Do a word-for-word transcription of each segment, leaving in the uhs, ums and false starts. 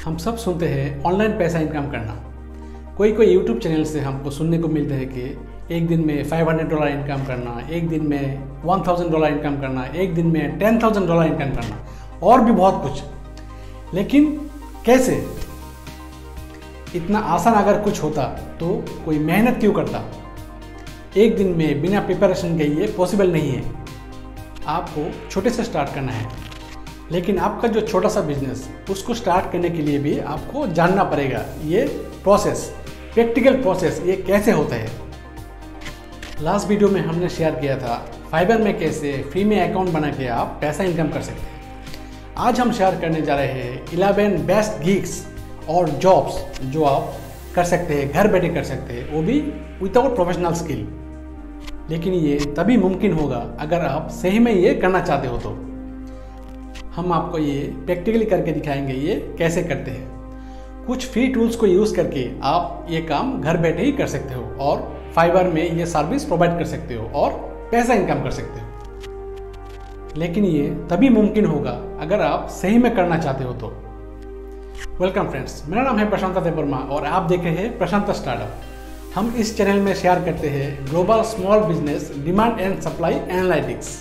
हम सब सुनते हैं ऑनलाइन पैसा इनकम करना। कोई कोई यूट्यूब चैनल से हमको सुनने को मिलता है कि एक दिन में पाँच सौ डॉलर इनकम करना, एक दिन में एक हज़ार डॉलर इनकम करना, एक दिन में दस हज़ार डॉलर इनकम करना और भी बहुत कुछ। लेकिन कैसे? इतना आसान अगर कुछ होता तो कोई मेहनत क्यों करता? एक दिन में बिना प्रिपरेशन के ये पॉसिबल नहीं है। आपको छोटे से स्टार्ट करना है, लेकिन आपका जो छोटा सा बिजनेस उसको स्टार्ट करने के लिए भी आपको जानना पड़ेगा ये प्रोसेस, प्रैक्टिकल प्रोसेस ये कैसे होता है। लास्ट वीडियो में हमने शेयर किया था फाइवर में कैसे फ्री में अकाउंट बना के आप पैसा इनकम कर सकते हैं। आज हम शेयर करने जा रहे हैं इलेवन बेस्ट गिग्स और जॉब्स जो आप कर सकते हैं, घर बैठे कर सकते हैं, वो भी विदाउट प्रोफेशनल स्किल। लेकिन ये तभी मुमकिन होगा अगर आप सही में ये करना चाहते हो। तो हम आपको ये प्रैक्टिकली करके दिखाएंगे ये कैसे करते हैं। कुछ फ्री टूल्स को यूज़ करके आप ये काम घर बैठे ही कर सकते हो और फाइवर में ये सर्विस प्रोवाइड कर सकते हो और पैसा इनकम कर सकते हो। लेकिन ये तभी मुमकिन होगा अगर आप सही में करना चाहते हो। तो वेलकम फ्रेंड्स, मेरा नाम है प्रशांत देवर्मा और आप देख रहे हैं प्रशांत स्टार्टअप। हम इस चैनल में शेयर करते हैं global small business demand and supply analytics.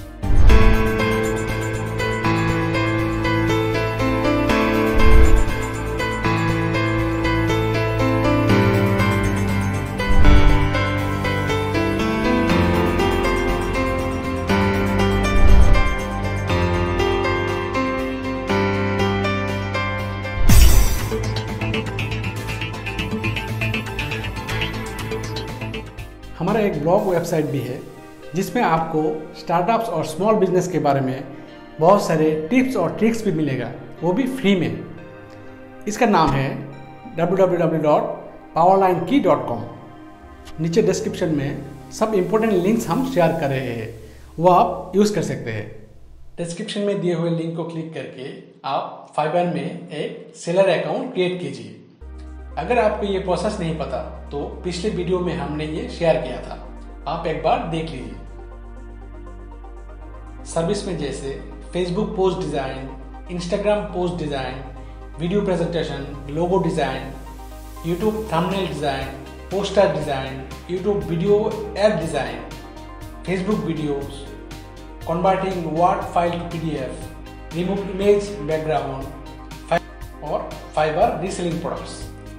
हमारा एक ब्लॉग वेबसाइट भी है जिसमें आपको स्टार्टअप्स और स्मॉल बिजनेस के बारे में बहुत सारे टिप्स और ट्रिक्स भी मिलेगा, वो भी फ्री में। इसका नाम है W W W dot powerline की डॉट कॉम। नीचे डिस्क्रिप्शन में सब इम्पोर्टेंट लिंक्स हम शेयर कर रहे हैं, वो आप यूज़ कर सकते हैं। डिस्क्रिप्शन में दिए हुए लिंक को क्लिक करके आप फाइवर में एक सेलर अकाउंट क्रिएट कीजिए। अगर आपको ये प्रोसेस नहीं पता तो पिछले वीडियो में हमने ये शेयर किया था, आप एक बार देख लीजिए। सर्विस में जैसे Facebook post design, Instagram post design, video presentation, logo design, YouTube thumbnail design, poster design, YouTube video app design, Facebook videos, converting word file to PDF, remove image background और Fiverr reselling products.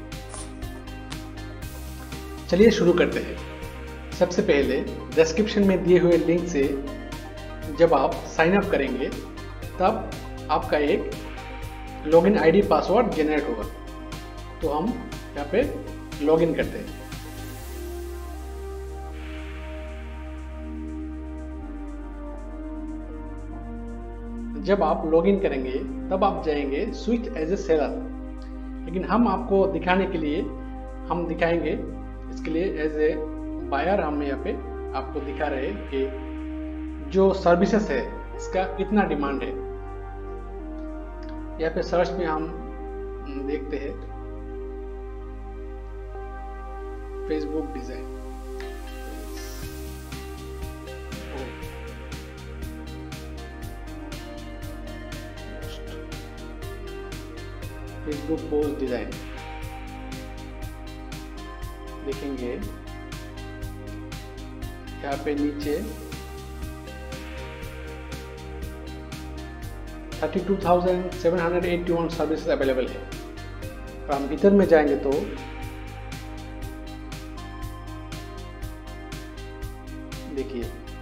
चलिए शुरू करते हैं। सबसे पहले description में दिए हुए लिंक से जब आप साइन अप करेंगे तब आपका एक लॉगिन आईडी पासवर्ड जनरेट होगा। तो हम यहाँ पे लॉगिन करते हैं। जब आप लॉगिन करेंगे तब आप जाएंगे स्विच एज ए सेलर। लेकिन हम आपको दिखाने के लिए हम दिखाएंगे इसके लिए एज ए बायर हम यहाँ पे आपको दिखा रहे हैं कि जो सर्विसेज है इसका कितना डिमांड है। यहाँ पे सर्च में हम देखते हैं Facebook design, Facebook post design देखेंगे। यहाँ पे नीचे thirty two thousand seven hundred eighty one service available है। और हम भीतर में जाएंगे तो देखिए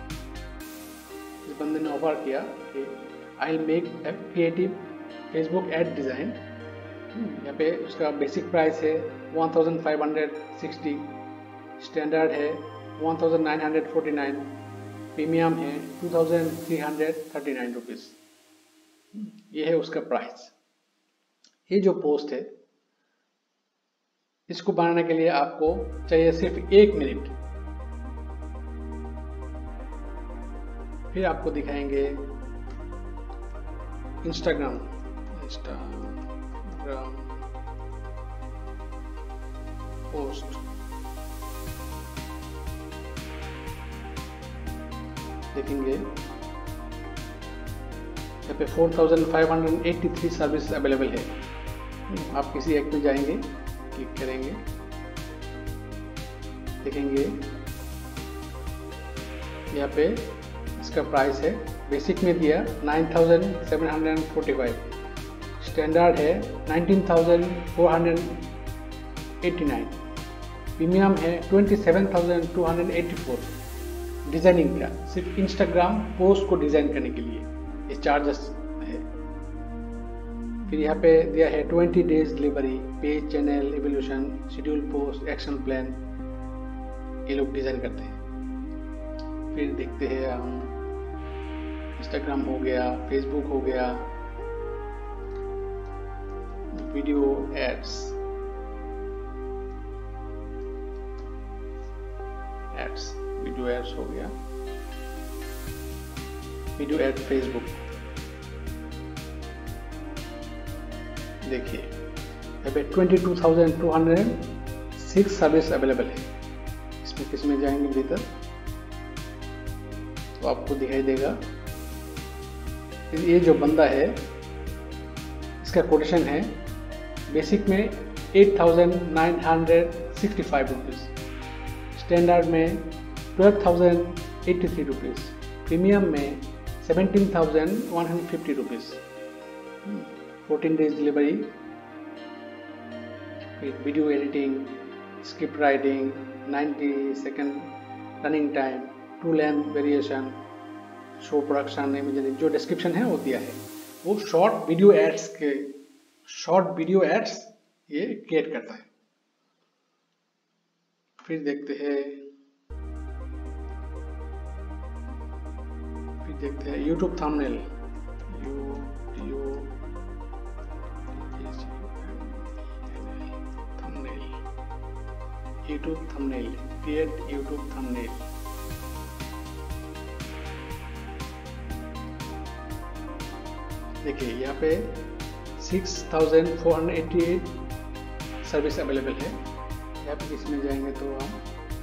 इस बंदे ने ऑफर किया कि I will make a creative Facebook ad design. यहाँ पे उसका बेसिक प्राइस है one thousand five hundred sixty, standard है one thousand nine hundred forty nine, premium है two thousand three hundred thirty nine rupees. ये है उसका प्राइस। ये जो पोस्ट है इसको बनाने के लिए आपको चाहिए सिर्फ एक मिनट। फिर आपको दिखाएंगे इंस्टाग्राम इंस्टाग्राम पोस्ट देखेंगे। यहाँ पे four thousand five hundred eighty three service available है। आप किसी एक पे जाएंगे, क्लिक करेंगे, देखेंगे यहाँ पे इसका प्राइस है, बेसिक में दिया nine thousand seven hundred forty five, standard है nineteen thousand four hundred eighty nine, premium है twenty seven thousand two hundred eighty four. Designing का सिर्फ इंस्टाग्राम पोस्ट को डिज़ाइन करने के लिए ये चार्जेस है। फिर यहाँ पे दिया है twenty days delivery, page, channel, evolution, schedule post, action plan, ये लोग डिज़ाइन करते हैं। फिर देखते हैं हम इंस्टाग्राम हो गया, फेसबुक हो गया, video ads ads video ads हो गया, वीडियो एड फेसबुक। देखिए अभी twenty two thousand two hundred six service available है। इसमें किस में जाएंगे भीतर तो आपको दिखाई देगा। ये जो बंदा है इसका कोटेशन है बेसिक में eight thousand nine hundred sixty five rupees, standard में twelve thousand eighty three rupees, premium में seventeen thousand one hundred fifty rupees, fourteen days delivery. फिर video editing, script writing, ninety second running time, two length variation, show production, imaging, जो description है वो दिया है। वो short video ads के short video ads ये क्रिएट करता है। फिर देखते हैं फिर देखते हैं YouTube thumbnail, thumbnail YouTube thumbnail, create YouTube thumbnail. देखिए यहाँ पे six thousand four hundred eighty eight service available है। यहाँ पे इसमें जाएंगे तो हम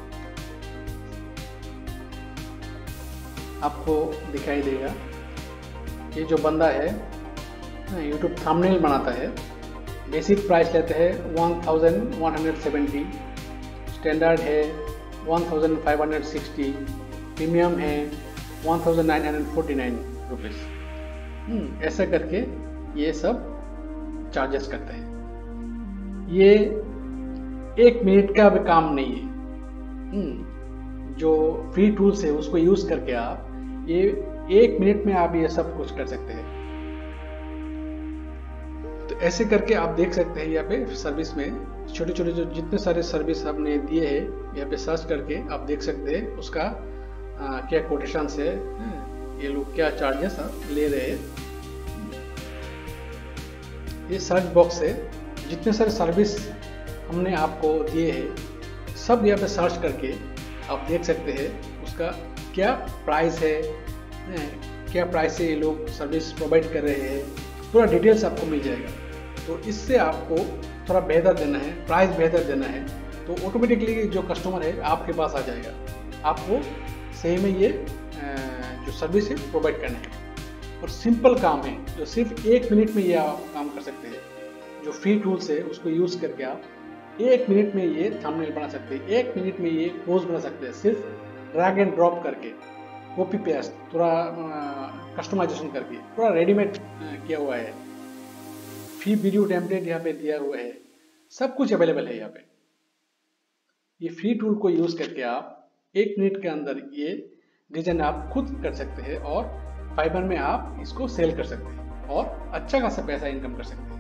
आपको दिखाई देगा। ये जो बंदा है यूट्यूब थंबनेल बनाता है, बेसिक प्राइस लेते हैं one thousand one hundred seventy, standard है one thousand five hundred sixty, premium है one thousand nine hundred forty nine rupees. ऐसा करके ये सब चार्जेस करते हैं। ये एक मिनट का भी काम नहीं है। जो फ्री टूल्स है उसको यूज करके आप ये एक मिनट में आप ये सब कुछ कर सकते हैं। तो ऐसे करके आप देख सकते हैं यहाँ पे सर्विस में छोटे छोटे जो जितने सारे सर्विस हमने दिए हैं यहाँ पे सर्च करके आप देख सकते हैं उसका आ, क्या कोटेशन है, ये लोग क्या चार्जेस ले रहे हैं। ये सर्च बॉक्स है, जितने सारे सर्विस हमने आपको दिए हैं सब यहाँ पे सर्च करके आप देख सकते हैं उसका क्या प्राइस है, क्या प्राइस से ये लोग सर्विस प्रोवाइड कर रहे हैं, पूरा डिटेल्स आपको मिल जाएगा। तो इससे आपको थोड़ा बेहतर देना है, प्राइस बेहतर देना है, तो ऑटोमेटिकली जो कस्टमर है आपके पास आ जाएगा। आपको सही में ये जो सर्विस है प्रोवाइड करना है। और सिंपल काम है जो सिर्फ एक मिनट में ये आप काम कर सकते हैं। जो फ्री टूल्स है उसको यूज़ करके आप एक मिनट में ये थंबनेल बना सकते हैं, एक मिनट में ये पोस्ट बना सकते हैं, सिर्फ ड्रैग एंड ड्रॉप करके, कॉपी पेस्ट, थोड़ा कस्टमाइजेशन करके, पूरा रेडीमेड किया हुआ है। फ्री वीडियो टेम्पलेट यहाँ पे दिया हुआ है, सब कुछ अवेलेबल है यहाँ पे। ये फ्री टूल को यूज़ करके आप एक मिनट के अंदर ये डिजाइन आप खुद कर सकते हैं और फाइबर में आप इसको सेल कर सकते हैं और अच्छा खासा पैसा इनकम कर सकते हैं।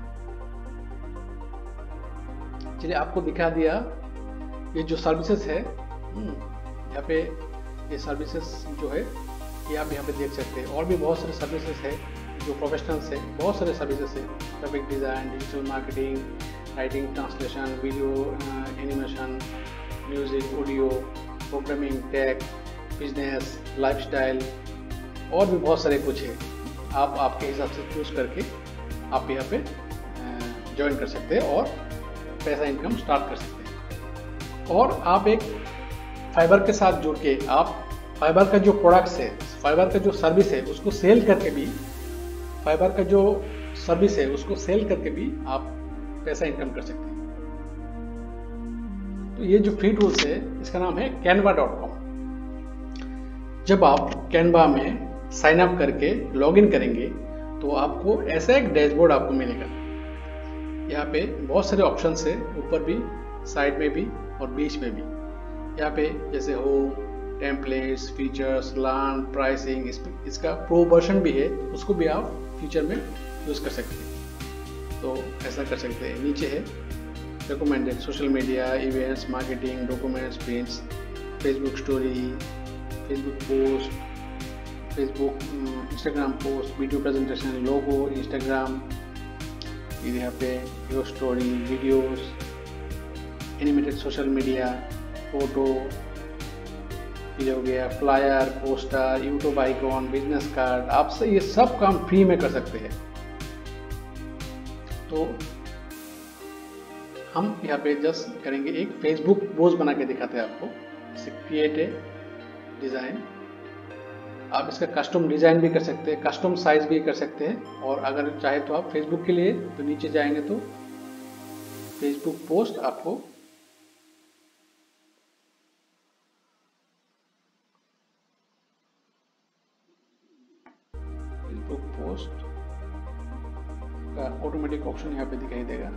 चलिए आपको दिखा दिया ये जो सर्विसेज है, यहाँ पे ये सर्विसेज जो है ये आप यहाँ पे देख सकते हैं। और भी बहुत सारे सर्विसेज है जो प्रोफेशनल्स है, बहुत सारे सर्विसेज है, graphic design, digital marketing, writing, translation, video animation, music, audio, programming, tech, business, lifestyle, और भी बहुत सारे कुछ है। आप आपके हिसाब से चूज करके आप यहाँ पे ज्वाइन कर सकते हैं और पैसा इनकम स्टार्ट कर सकते हैं। और आप एक फाइबर के साथ जुड़ के आप फाइबर का जो प्रोडक्ट्स है, फाइबर का जो सर्विस है उसको सेल करके भी, फाइबर का जो सर्विस है उसको सेल करके भी आप पैसा इनकम कर सकते हैं। तो ये जो फ्री टूल्स है इसका नाम है कैनवा डॉट कॉम। जब आप कैनवा में साइन अप करके लॉगिन करेंगे तो आपको ऐसा एक डैशबोर्ड आपको मिलेगा। यहाँ पे बहुत सारे ऑप्शंस है, ऊपर भी, साइड में भी और बीच में भी। यहाँ पे जैसे home, templates, features, learn, pricing, इस, इसका प्रो वर्जन भी है, उसको भी आप फ्यूचर में यूज़ कर सकते हैं। तो ऐसा कर सकते हैं। नीचे है recommended, social media, events, marketing, documents, prints, Facebook story, Facebook post, Facebook Instagram post, video presentation, logo, Instagram, फिर यहाँ पे video story, videos, animated social media, photo, फिर हो गया flyer, poster, YouTube icon, business card. आप ये सब काम फ्री में कर सकते हैं। तो हम यहाँ पे जस्ट करेंगे, एक फेसबुक पोस्ट बना के दिखाते हैं आपको। क्रिएट ए डिज़ाइन, आप इसका कस्टम डिज़ाइन भी कर सकते हैं, कस्टम साइज भी कर सकते हैं। और अगर चाहे तो आप फेसबुक के लिए तो नीचे जाएंगे तो फेसबुक पोस्ट आपको फेसबुक पोस्ट का ऑटोमेटिक ऑप्शन यहाँ पे दिखाई देगा।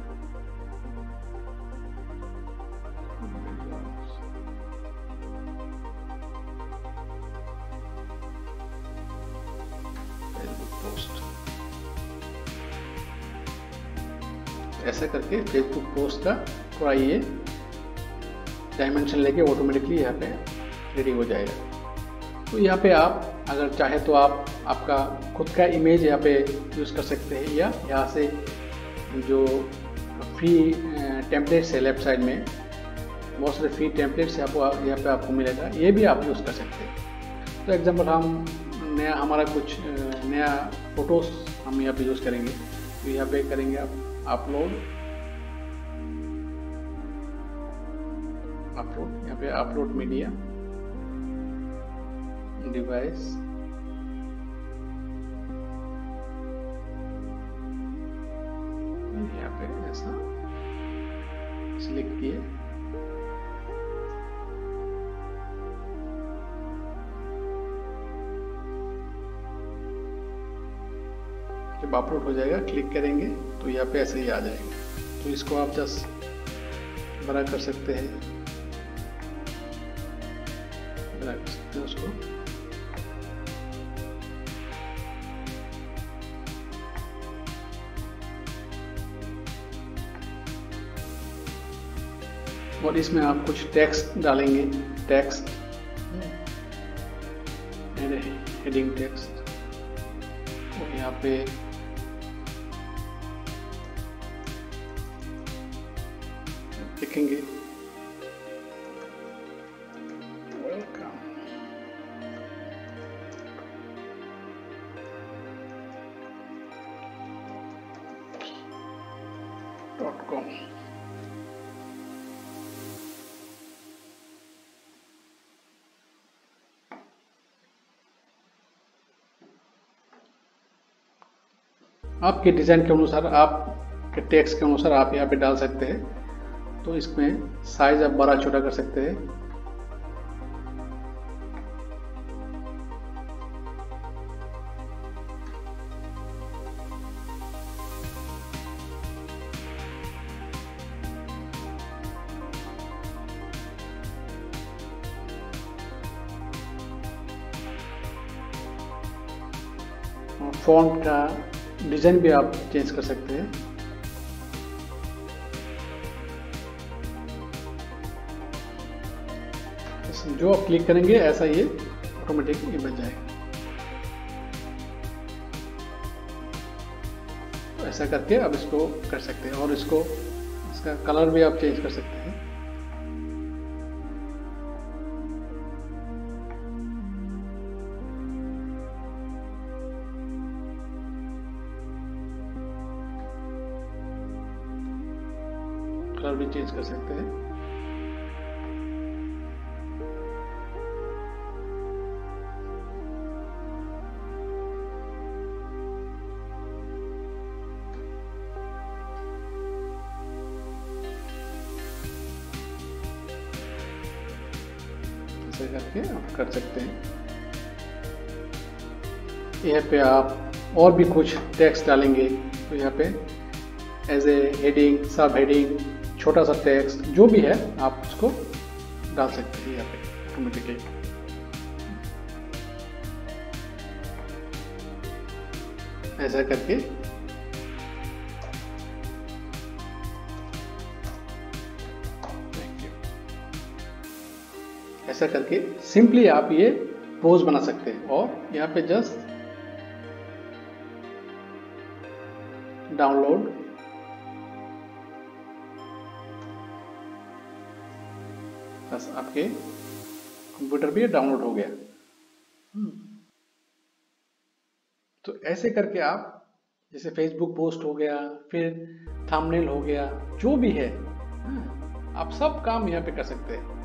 ऐसा करके फेसबुक पोस्ट का थोड़ा ये डायमेंशन लेके ऑटोमेटिकली यहाँ पे रेडी हो जाएगा। तो यहाँ पे आप अगर चाहे तो आप आपका खुद का इमेज यहाँ पे यूज़ कर सकते हैं, या यहाँ से जो फ्री टेम्पलेट्स है लेफ्ट साइड में बहुत सारे फ्री टेम्पलेट्स यहाँ पर यहाँ पे आपको मिलेगा, ये भी आप यूज़ कर सकते हैं। तो एग्जांपल हम नया हमारा कुछ नया फोटोज हम यहाँ पे यूज़ करेंगे। तो यहाँ पे करेंगे आप अपलोड, अपलोड यहाँ पे अपलोड मीडिया डिवाइस, यहाँ पे ऐसा सिलेक्ट किए। जब अपलोड हो जाएगा क्लिक करेंगे तो यहाँ पे ऐसे ही आ जाएगा। तो इसको आप जस्ट बड़ा कर सकते हैं, बड़ा कर सकते हैं उसको। और इसमें आप कुछ टेक्स्ट डालेंगे, टेक्स्ट हेडिंग टेक्स्ट, और यहाँ पे लिखेंगे वेलकम डॉट कॉम। आपके डिज़ाइन के अनुसार, आपके टेक्स्ट के अनुसार आप यहाँ पे डाल सकते हैं। तो इसमें साइज आप बड़ा छोटा कर सकते हैं। फॉन्ट का डिज़ाइन भी आप चेंज कर सकते हैं। जो आप क्लिक करेंगे ऐसा ये ऑटोमेटिकली बन जाएगा। तो ऐसा करके आप इसको कर सकते हैं। और इसको इसका कलर भी आप चेंज कर सकते हैं। कलर भी चेंज कर सकते हैं। ऐसे करके आप कर सकते हैं। यहाँ पे आप और भी कुछ टेक्स्ट डालेंगे तो यहाँ पे as a heading, sub heading, छोटा सा टेक्स्ट जो भी है आप उसको डाल सकते हैं यहाँ पे ऑटोमेटिकली। ऐसा करके ऐसा करके सिंपली आप ये पोस्ट बना सकते हैं और यहाँ पे जस्ट डाउनलोड, बस आपके कंप्यूटर पे डाउनलोड हो गया। तो ऐसे करके आप जैसे फेसबुक पोस्ट हो गया, फिर थंबनेल हो गया, जो भी है आप सब काम यहाँ पे कर सकते हैं।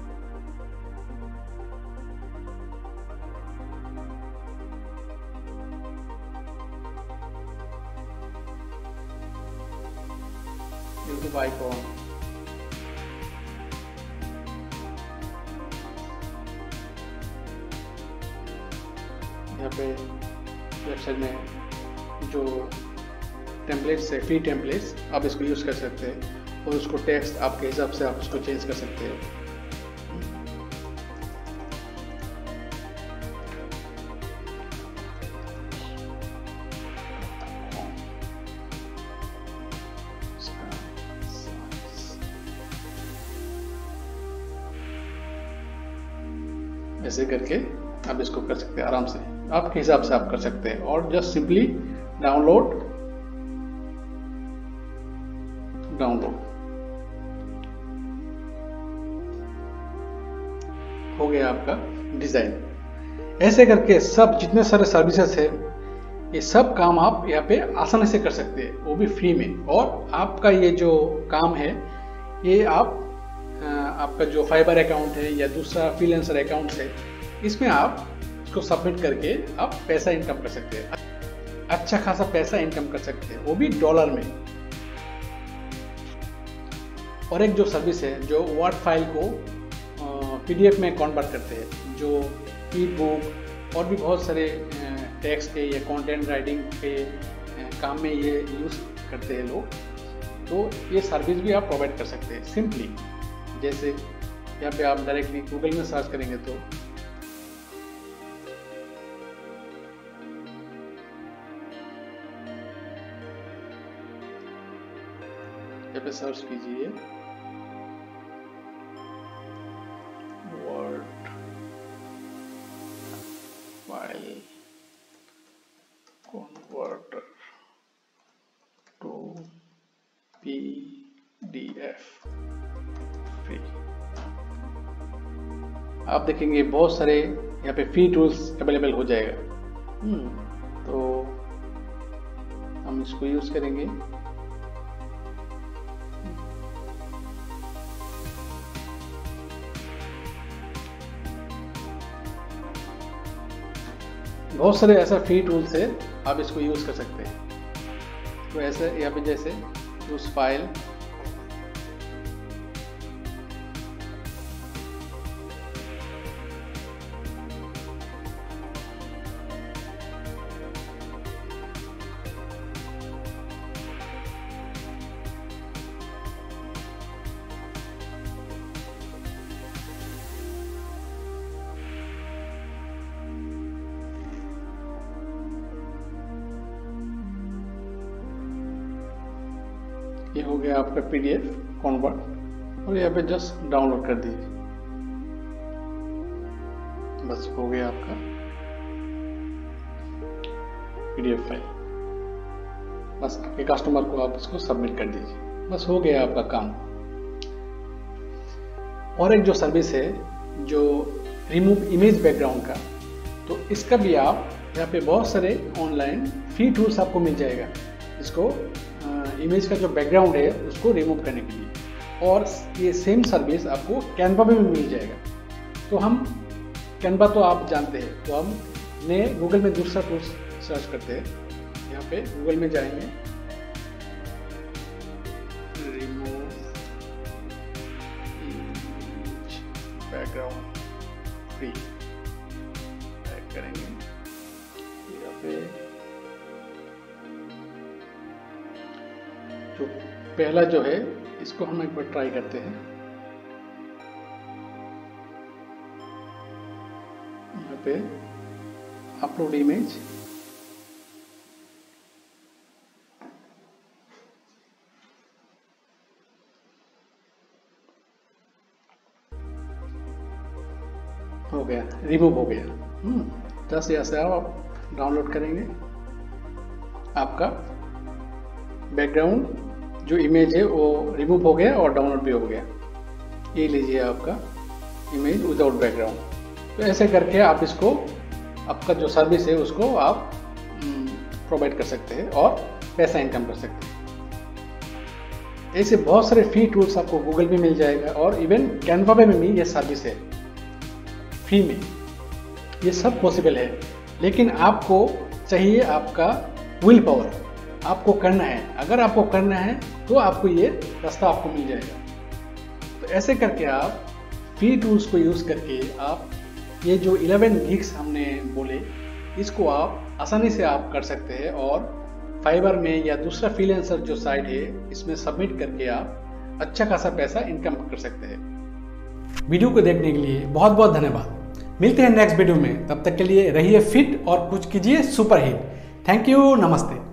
यूट्यूब आइकॉन, यहाँ पे वेबसाइट में जो टेम्पलेट्स है, फ्री टेम्पलेट्स, आप इसको यूज़ कर सकते हैं और उसको टेक्स्ट आपके हिसाब से आप उसको चेंज कर सकते हैं। ऐसे करके आप इसको कर सकते हैं आराम से, आपके हिसाब से आप कर सकते हैं और जस्ट सिंपली डाउनलोड डाउनलोड हो गया आपका डिजाइन। ऐसे करके सब जितने सारे सर्विसेज है ये सब काम आप यहाँ पे आसानी से कर सकते हैं, वो भी फ्री में। और आपका ये जो काम है ये आप आपका जो फाइबर अकाउंट है या दूसरा फ्रीलांसर अकाउंट है, इसमें आप इसको सबमिट करके आप पैसा इनकम कर सकते हैं, अच्छा खासा पैसा इनकम कर सकते हैं, वो भी डॉलर में। और एक जो सर्विस है जो वर्ड फाइल को पीडीएफ में कन्वर्ट करते हैं, जो ई बुक और भी बहुत सारे टेक्स्ट के या कंटेंट राइटिंग के काम में ये यूज़ करते हैं लोग, तो ये सर्विस भी आप प्रोवाइड कर सकते हैं सिंपली। जैसे यहाँ पे आप डायरेक्टली गूगल में सर्च करेंगे तो यहाँ पे सर्च कीजिए word file converter to PDF free. आप देखेंगे बहुत सारे यहाँ पे फ्री टूल्स अवेलेबल हो जाएगा। हम्म तो हम इसको यूज करेंगे। बहुत सारे ऐसा फ्री टूल्स है, आप इसको यूज कर सकते हैं। तो ऐसे यहाँ पे जैसे यूज फाइल, ये हो गया आपका पीडीएफ कन्वर्ट और यहाँ पे जस्ट डाउनलोड कर दीजिए, बस हो गया आपका पीडीएफ फाइल। बस आपके कस्टमर को आप इसको सबमिट कर दीजिए, बस हो गया आपका काम। और एक जो सर्विस है जो रिमूव इमेज बैकग्राउंड का, तो इसका भी आप यहाँ पे बहुत सारे ऑनलाइन फ्री टूल्स आपको मिल जाएगा, इसको इमेज का जो बैकग्राउंड है उसको रिमूव करने के लिए। और ये सेम सर्विस आपको कैनवा में भी मिल जाएगा। तो हम कैनवा तो आप जानते हैं, तो हम ने गूगल में दूसरा टूल सर्च करते हैं। यहाँ पे गूगल में जाएंगे, remove image background free type करेंगे यहाँ पे। जो पहला जो है इसको हम एक बार ट्राई करते हैं। यहाँ पे अपलोड इमेज, हो गया, रिमूव हो गया। हम्म जस्ट यहाँ से आप डाउनलोड करेंगे, आपका बैकग्राउंड जो इमेज है वो रिमूव हो गया और डाउनलोड भी हो गया। ये लीजिए आपका इमेज विदाउट बैकग्राउंड। तो ऐसे करके आप इसको, आपका जो सर्विस है उसको आप प्रोवाइड कर सकते हैं और पैसा इनकम कर सकते हैं। ऐसे बहुत सारे फ्री टूल्स आपको गूगल पे मिल जाएगा और इवन कैनवा पे में भी ये सर्विस है फ्री में। ये सब पॉसिबल है, लेकिन आपको चाहिए आपका विल पावर, आपको करना है। अगर आपको करना है तो आपको ये रास्ता आपको मिल जाएगा। तो ऐसे करके आप फ्री टूल्स को यूज़ करके आप ये जो इलेवन गिग्स हमने बोले इसको आप आसानी से आप कर सकते हैं और फाइवर में या दूसरा फ्रीलांसर जो साइट है इसमें सबमिट करके आप अच्छा खासा पैसा इनकम कर सकते हैं। वीडियो को देखने के लिए बहुत बहुत धन्यवाद। मिलते हैं नेक्स्ट वीडियो में, तब तक के लिए रहिए फिट और कुछ कीजिए सुपर हिट। थैंक यू, नमस्ते।